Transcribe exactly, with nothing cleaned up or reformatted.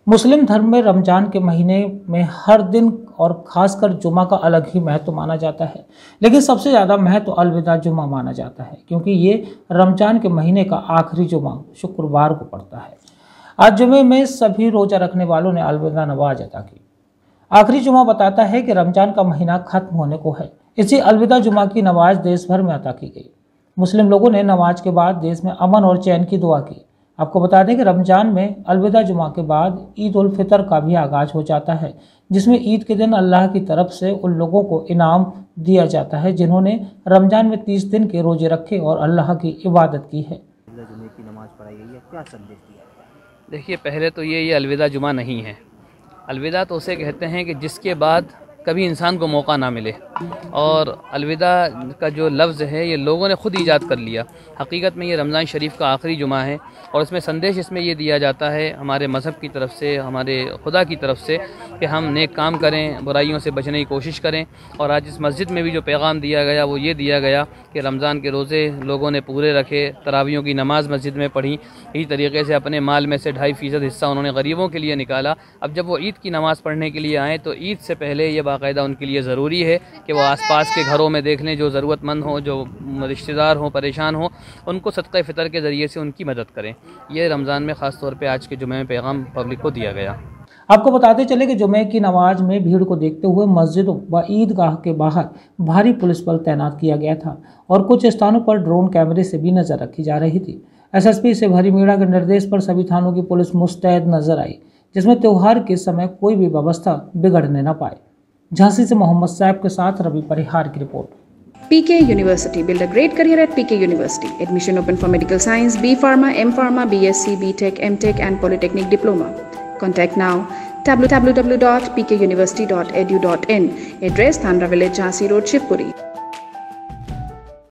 मुस्लिम धर्म में रमज़ान के महीने में हर दिन और ख़ासकर जुमा का अलग ही महत्व माना जाता है, लेकिन सबसे ज़्यादा महत्व अलविदा जुमा माना जाता है क्योंकि ये रमज़ान के महीने का आखिरी जुमा शुक्रवार को पड़ता है। आज जुमे में सभी रोज़ा रखने वालों ने अलविदा नमाज अदा की। आखिरी जुमा बताता है कि रमज़ान का महीना ख़त्म होने को है। इसी अलविदा जुमा की नमाज देश भर में अदा की गई। मुस्लिम लोगों ने नमाज के बाद देश में अमन और चैन की दुआ की। आपको बता दें कि रमज़ान में अलविदा जुमा के बाद ईद उल फितर का भी आगाज़ हो जाता है, जिसमें ईद के दिन अल्लाह की तरफ से उन लोगों को इनाम दिया जाता है जिन्होंने रमज़ान में तीस दिन के रोजे रखे और अल्लाह की इबादत की है। जुमे की नमाज पढ़ाई गई है, क्या संदेश दिया? देखिए, पहले तो ये ये अलविदा जुमा नहीं है। अलविदा तो उसे कहते हैं कि जिसके बाद कभी इंसान को मौका ना मिले, और अलविदा का जो लफ्ज़ है ये लोगों ने ख़ुद ईजाद कर लिया। हकीकत में ये रमज़ान शरीफ का आखिरी जुमा है और इसमें संदेश इसमें ये दिया जाता है हमारे मज़हब की तरफ से, हमारे खुदा की तरफ से, कि हम नेक काम करें, बुराइयों से बचने की कोशिश करें। और आज इस मस्जिद में भी जो पैगाम दिया गया वो ये दिया गया कि रमज़ान के रोज़े लोगों ने पूरे रखे, तरावियों की नमाज़ मस्जिद में पढ़ी, इसी तरीके से अपने माल में से ढाई फ़ीसद हिस्सा उन्होंने गरीबों के लिए निकाला। अब जब वो ईद की नमाज़ पढ़ने के लिए आएँ तो ईद से पहले ये बाकायदा उनके लिए ज़रूरी है कि वो आसपास के घरों में देख लें, जो ज़रूरतमंद हों, जो रिश्तेदार हों, परेशान हों, उनको सदक़ा फ़ितर के ज़रिए से उनकी मदद करें। ये रमज़ान में ख़ास तौर पे आज के जुमे में पैगाम पब्लिक को दिया गया। आपको बताते चले कि जुमे की नमाज में भीड़ को देखते हुए मस्जिद व ईदगाह के बाहर भारी पुलिस बल तैनात किया गया था और कुछ स्थानों पर ड्रोन कैमरे से भी नज़र रखी जा रही थी। एसएसपी शिवहरी मीणा के निर्देश पर सभी थानों की पुलिस मुस्तैद नजर आई, जिसमें त्यौहार के समय कोई भी व्यवस्था बिगड़ने न पाए। झांसी से मोहम्मद साहब के साथ रवि परिहार की report. P K University. Build a great career at P K University. Admission open for medical science, B Pharma, M Pharma, B S c, B Tech, M Tech and Polytechnic Diploma. Contact now w w w dot p k university dot e d u dot in. Address Thandra Village, Jhansi Road, Shivpuri.